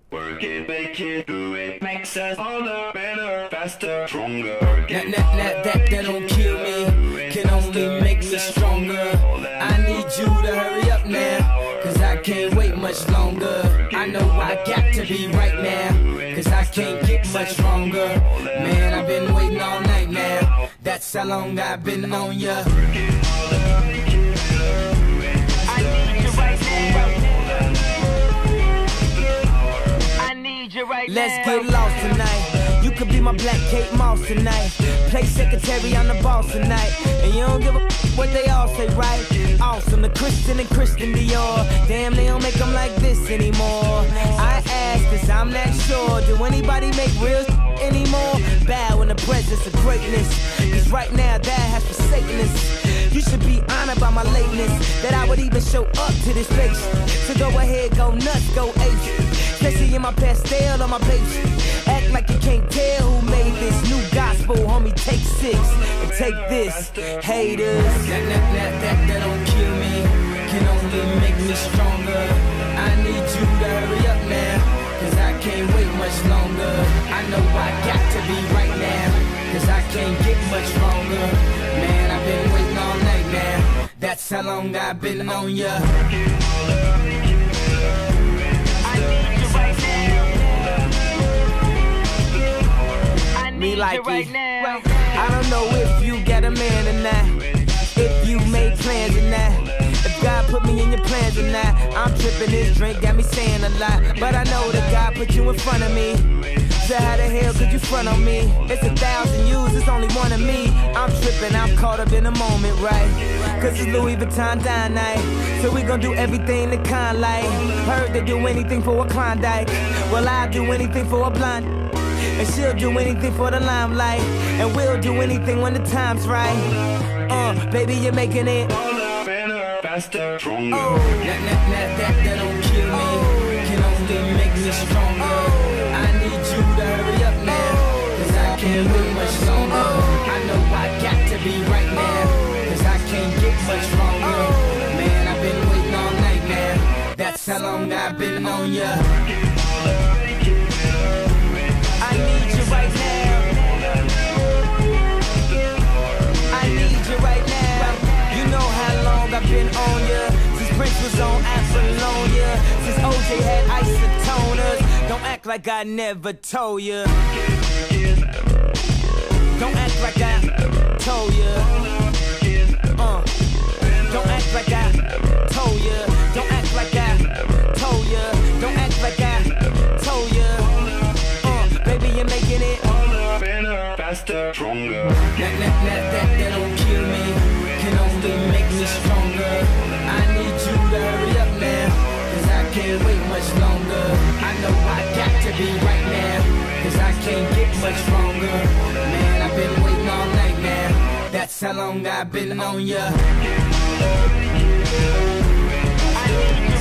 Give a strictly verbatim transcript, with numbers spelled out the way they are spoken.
Work it, make it, do it, makes us harder, better, faster, stronger. That, that, that, that, that don't kill me, can only make me stronger. I need you to hurry up now, cause I can't wait much longer. I know I got to be right now, cause I can't get much stronger. Man, I've been waiting all night now, that's how long I've been on ya. Right Let's now. get lost tonight. You could be my black Kate Moss tonight. Play secretary, I'm the boss tonight. And you don't give a what they all say, right? Awesome, the Christian and Christian Dior. Damn, they don't make them like this anymore. I ask this, I'm not sure. Do anybody make real anymore? Bow in the presence of greatness, cause right now that has forsaken us. You should be honored by my lateness, that I would even show up to this place. So go ahead, go nuts, go ape. Especially in my pastel on my page. Act like you can't tell who made this new gospel, homie. Take six and take this, haters. That, that, that, that, that don't kill me, can only make me stronger. I need you to hurry up now, cause I can't wait much longer. I know I got to be right now, cause I can't get much stronger. Man, I've been waiting all night now, that's how long I've been on ya. Me like right it. now. I don't know if you got a man or not, if you made plans or not, if God put me in your plans or not. I'm tripping, this drink got me saying a lot, but I know that God put you in front of me. So how the hell could you front on me? It's a thousand yous, it's only one of me. I'm tripping, I'm caught up in the moment, right? Cause it's Louis Vuitton dine night, so we gon' do everything the kind like. Heard they do anything for a Klondike, well I'll do anything for a blonde. And she'll do anything for the limelight, and we'll do anything when the time's right. Uh, baby, you're making it Harder, better, faster, stronger. oh. That, that, that, that, that don't kill me, oh. Can only make me stronger. Oh. I need you to hurry up now, cause I can't wait much longer. Oh. I know I got to be right now, cause I can't get much stronger. Oh. Man, I've been waiting all night now, that's how long I've been on ya. I need you right now. I need you right now. You know how long I've been on ya, since Prince was on Apollonia, since O J had isotoners. Don't act like I never told ya. Don't act like I told ya. Uh. Don't act like I told ya. Don't act like I told ya. Don't act like I told ya. Baby, you're making it Harder, better, faster, stronger. That, that, that, that, that don't kill me, can only make me stronger. I need you to hurry up now, cause I can't wait much longer. I know I got to be right now, cause I can't get much stronger. Man, I've been waiting all night now, that's how long I've been on ya. I need you